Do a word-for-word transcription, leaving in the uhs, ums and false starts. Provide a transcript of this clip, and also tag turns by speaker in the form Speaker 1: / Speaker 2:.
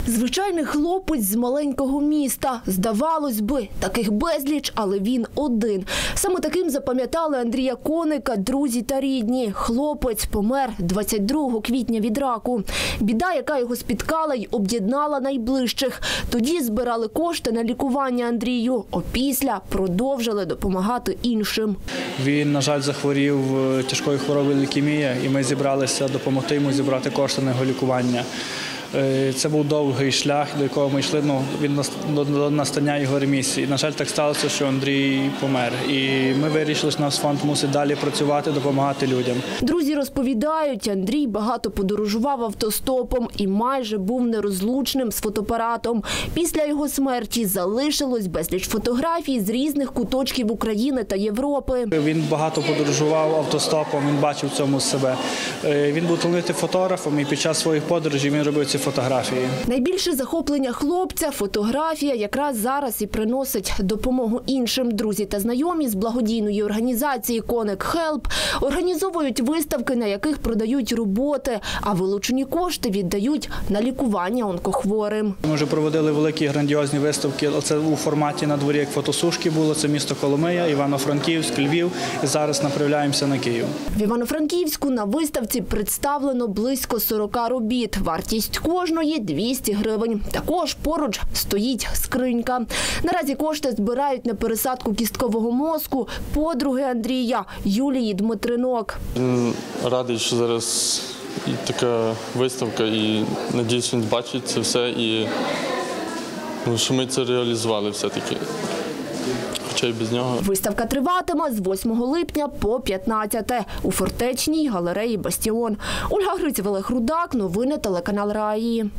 Speaker 1: Звичайний хлопець з маленького міста. Здавалось би, таких безліч, але він один. Саме таким запам'ятали Андрія Коника друзі та рідні. Хлопець помер двадцять другого квітня від раку. Біда, яка його спіткала й об'єднала найближчих. Тоді збирали кошти на лікування Андрію. Опісля продовжили допомагати іншим.
Speaker 2: Він, на жаль, захворів тяжкою хворобою лейкемія, і ми зібралися допомогти йому зібрати кошти на його лікування. Це був довгий шлях, до якого ми йшли, ну, він до настання його ремісії. На жаль, так сталося, що Андрій помер. І ми вирішили, що наш фонд мусить далі працювати, допомагати людям.
Speaker 1: Друзі розповідають, Андрій багато подорожував автостопом і майже був нерозлучним з фотоапаратом. Після його смерті залишилось безліч фотографій з різних куточків України та Європи.
Speaker 2: Він багато подорожував автостопом, він бачив в цьому себе. Він був талановитим фотографом і під час своїх подорожей він робив ці фотографії.
Speaker 1: Найбільше захоплення хлопця – фотографія якраз зараз і приносить допомогу іншим. Друзі та знайомі з благодійної організації «Коник Хелп» організовують виставки, на яких продають роботи, а вилучені кошти віддають на лікування онкохворим.
Speaker 2: Ми вже проводили великі грандіозні виставки. Це у форматі на дворі, як фотосушки було. Це місто Коломия, Івано-Франківськ, Львів. І зараз направляємося на Київ.
Speaker 1: В Івано-Франківську на виставці представлено близько сорока робіт. Вартість кожної – двісті гривень. Також поруч стоїть скринька. Наразі кошти збирають на пересадку кісткового мозку подруги Андрія Юлії Дмитринок.
Speaker 3: Він радий, що зараз така виставка, і надіюсь, він бачить це все, і ну, що ми це реалізували все-таки. Хоча й без нього.
Speaker 1: Виставка триватиме з восьмого липня по п'ятнадцяте у Фортечній галереї «Бастіон». Ольга Гриців, Олег Рудак. Новини телеканал «Раї».